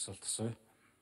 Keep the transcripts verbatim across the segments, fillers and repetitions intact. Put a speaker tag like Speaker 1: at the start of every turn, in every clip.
Speaker 1: асуулт асууя.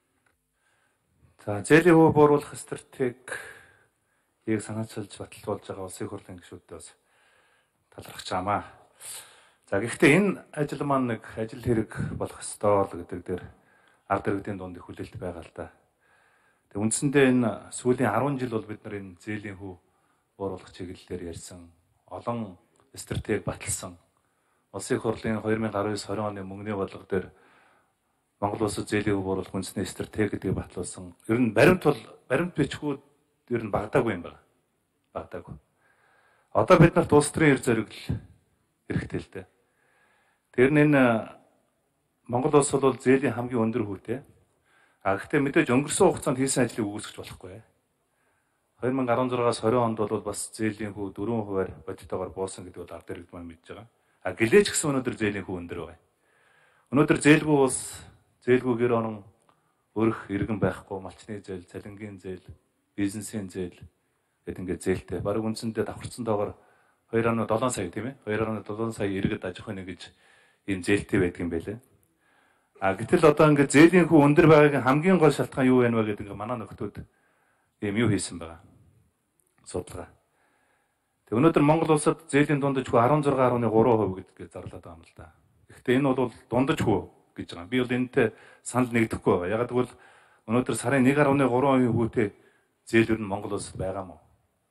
Speaker 1: За зээлийн хөв бууруулах стратегийг санаачилж баталгаажуулж байгаа улсын хурлын гишүүдтэй бас талархаж байгаамаа. За гэхдээ энэ ажил маань нэг ажил хэрэг болох ёстой л гэдэг дээр ард иргэдийн дунд их хүлээлт байгаа л да. Тэг үндсэндээ энэ сүүлийн арван жил бол бид нар энэ зээлийн хөв бууруулах чиглэлээр ярьсан олон стратеги баталсан. Улсын хурлын две тысячи десять оны мөнгөний бодлого дээр Монгол улсад зээлийн хөв бууруулах үндэсний стратеги гэдгийг батлуулсан. Ер нь баримт бол баримт бичгүүд ер нь багдаагүй юм байна. Багдаагүй. Одоо бид нарт улс төрийн эр зоригл хэрэгтэй л дээ. Тэр нь энэ Монгол улс бол зээлийн хамгийн өндөр хүүтэй. А гэхдээ мэдээж өнгөрсөн хугацаанд хийсэн ажлыг үүсгэж болохгүй. две тысячи десять-аас двадцать онд бол бас зээлийн хөв дөрвөн хувиар бодитоогоор буусан гэдэг бол ард иргэд маань мэдж байгаа. А гэлээч гэсэн өнөөдөр зээлийн хөв өндөр байна. Өнөөдөр зээлгүй улс зээлгүйгээр орон өрх иргэн байхгүй, малчны зээл, цалингийн зээл, бизнесийн зээл гэдэг ингээд зээлтэй. Бараг үндсэндээ давхарцсан доогоор two point seven сая тийм ээ. two point seven сая иргэд аж ахуйн гэж ийм зээлтэй байдаг юм байлээ. А гэтэл одоо ингээд зээлийн хөв өндөр байгаагийн хамгийн гол шалтгаан юу вэ гэдэг ингээд манай нөхдүүд ийм юу хийсэн байгаа. Судалгаа. Тэг өнөөдөр Монгол улсад зээлийн дундаж хүү sixteen point three percent гэдгийг зарлаад байгаа юм л да. Гэхдээ энэ бол дундаж хүү гэж байгаа. Би бол энэтэй санал нэгдэхгүй байгаа. Яг гэвэл өнөөдөр сарын one point three percent хүүтэй зээл ер нь Монгол улсад байгаа мó.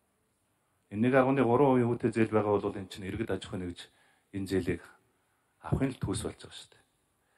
Speaker 1: Энэ one point three percent хүүтэй зээл байгаа бол энэ чинь иргэд аж ахуйн гэж энэ зээлийг авахын л төс болж байгаа шүү дээ.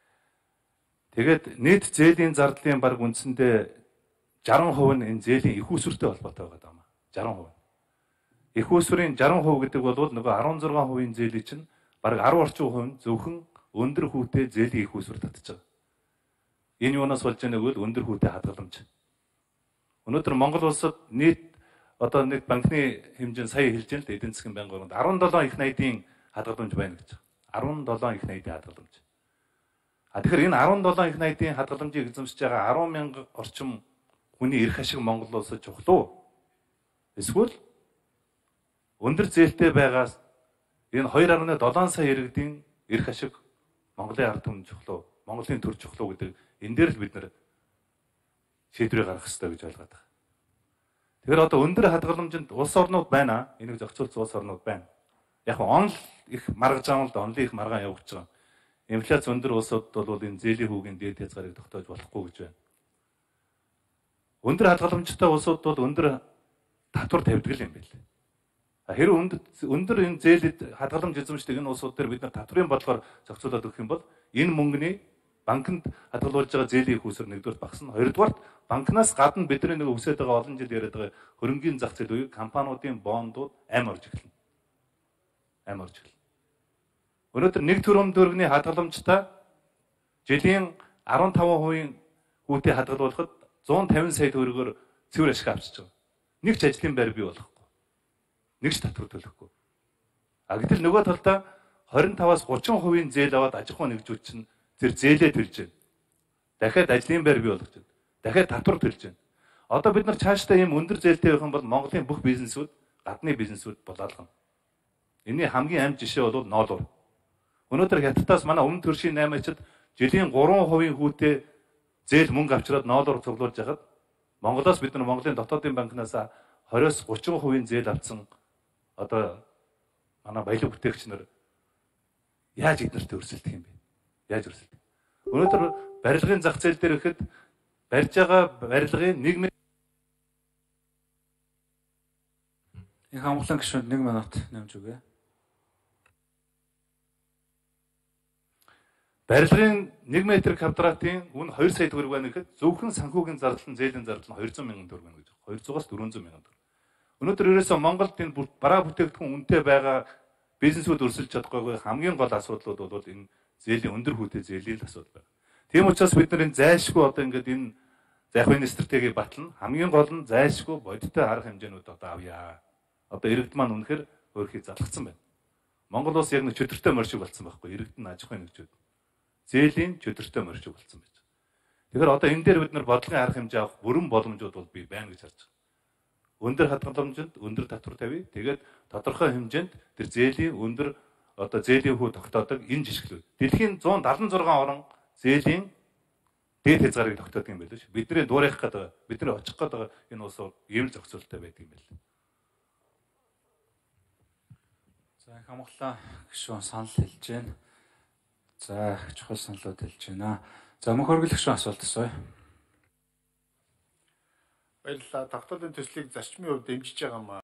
Speaker 1: Тэгээд нийт зээлийн зардлын баг үндсэндээ sixty percent нь энэ зээлийн их усвартай холбоотой байгаа юм. sixty percent. Их усврын sixty percent гэдэг бол нөгөө sixteen percent зээлийн чинь баг ten орчим хувь нь зөвхөн өндөр хүүтэй зээлийн их усвар татж байгаа. Энэ юунаас болж байгааг бол өндөр хүүтэй хадгаламж. Өнөөдөр Монгол улсад нийт одоо нэг банкны хэмжээ сая хэлж байна л да, эдийн засгийн байнгын seventeen их найдын хадгаламж байна гэж. seventeen их найдын хадгаламж. А тэгэхээр энэ seventeen их найдын хадгаламжийг эзэмшиж байгаа ten мянга орчим хүний эрх ашиг Монгол улсад чухал уу? Эсвэл өндөр зээлтэй байгаа энэ two point seven сая иргэдийн эрх ашиг Монголын ард түмэн чухал уу? Монголын төр чухал уу гэдэг энэ дээр л бид нэр шийдвэрийг гаргах хэрэгтэй гэж ойлгоод байгаа. Тэгэхээр одоо өндөр хадгаламжинд улс орнууд байна. Энийг зохицуулсан улс орнууд байна. Яг нь онл их маргаж байгаа л да, онлын их маргаан явагдаж байгаа. Инфляц өндөр улсууд бол энэ зээлийн хүүгийн дээд хязгаарыг тогтоож болохгүй гэж байна. Өндөр хадгаламжтай улсууд бол өндөр татвар тавьдаг юм байна. Хэрэв өндөр энэ зээлэд хадгаламж эзэмшдэг энэ улсууд дээр бид нар татврын бодлогоор зохицуулаад өгөх юм бол энэ мөнгөний банкнд хадгалуулж байгаа зээлийн их усвар нэгдүгээр багасна. Хоёрдугаар банкнаас гадна бидний нэг өсөд байгаа олон жил яриад байгаа хөрөнгийн зах зээл үеийг компаниудын бондууд ам орж эхэлнэ. Ам орж эхэлнэ. Өнөөдөр нэг төрөм төгрөгийн хадгаламжтай жилийн fifteen percent хүүтэй хадгалуулахад one fifty сая төгрөгөөр цэвэр ашиг авчиж байгаа. Нэг ч ажлын байр бий болохгүй. Нэг ч татвар төлөхгүй. А гэтэл нөгөө талдаа twenty-five-аас thirty percent зээл аваад аж ахуй нэгжүүд чинь тэр зээлээ төлж байна. Дахиад ажлын байр бий болгож байна. Дахиад татвар төлж байна. Одоо бид нар цаашдаа ийм өндөр зээлтэй байх юм бол Монголын бүх бизнесүүд, гадны бизнесүүд болоолгоно. Энийн хамгийн амт жишээ бол ноолуур. Өнөөдөр Хятадаас манай өмнө төршийн наймаачид жилийн three percent хүүтэй зээл мөнгө авчираад ноолуур цуглуулж яхад Монголоос бид нар Монголын дотоодын банкнаас twenty-аас thirty percent зээл авсан одоо манай баялаг бүтээгч нар яаж эднэрт өрсөлдөх юм бэ? Яаж өрсөлдөх? Өнөөдөр барилгын зах зээл дээр ихэд барьж байгаа барилгын нийгмийн
Speaker 2: их амглан гишүүнд one минут нэмж өгье.
Speaker 1: Барилгын one метр квадратын үн two сая төгрөг байна гэхэд зөвхөн санхүүгийн зардал нь зээлийн зардал нь two hundred мянган төгрөг байна гэж. two hundred-аас four hundred мянган төгрөг. Өнөөдөр ерөөсөө Монголд энэ бараа бүтээгдэхүүн үнэтэй байгаа бизнесүүд өрсөлдөж чадахгүй хамгийн гол асуудлууд бол энэ зээлийн өндөр хүүтэй зээлийн л асуудал байна. Тийм учраас бид нар энэ зайлшгүй одоо ингээд энэ захиргааны стратегийг батлна. Хамгийн гол нь зайлшгүй бодиттой арга хэмжээнүүд одоо авъя. Одоо иргэд маань үнэхээр өөрхий залгацсан байна. Монгол улс яг нэг чөтөртэй морьшиг болсон байхгүй. Иргэд нь аж ахуйн нэгжүүд. Зээлийн чөтөртэй морьшиг болсон байж. Тэгэхээр одоо энэ дээр бид нар бодлогын арга хэмжээ авах бүрэн боломжууд бол бий байна гэж харж байна. Өндөр хадгаламжинд өндөр татвар тавья. Тэгээд тодорхой хэмжээнд тэр зээлийн өндөр одоо зээлийн хүү тогтоодог энэ жишгэлүүд. Дэлхийн one seventy-six орн зээлийн дээд хязгаарыг тогтоодог юм байл ш. Бидний дуурайх гэдэг, бидний очих гэдэг энэ ус ийм л зохицуулттай байдаг юм байл.
Speaker 2: За их амгалан гишүүн санал хэлж байна. За чухал саналууд хэлж байна. За мөнх хөргөл гишүүн асуулт асууя.
Speaker 3: Баярлалаа. Тогтоолын төслийг зарчмын хувьд дэмжиж байгаа юм аа.